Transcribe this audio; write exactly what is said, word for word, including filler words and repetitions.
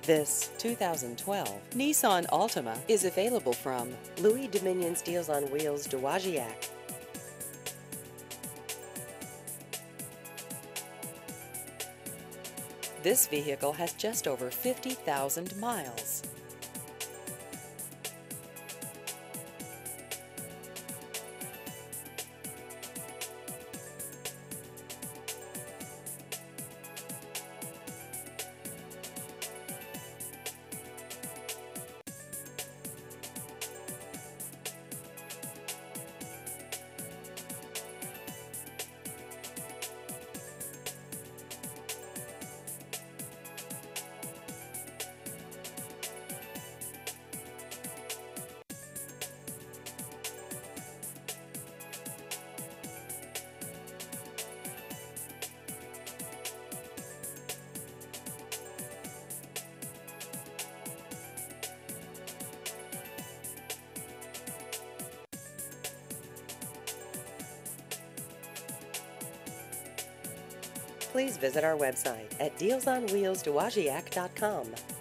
This two thousand twelve Nissan Altima is available from Louis Dominion's Deals on Wheels Dowagiac. This vehicle has just over fifty thousand miles. Please visit our website at deals on wheels dowagiac dot com.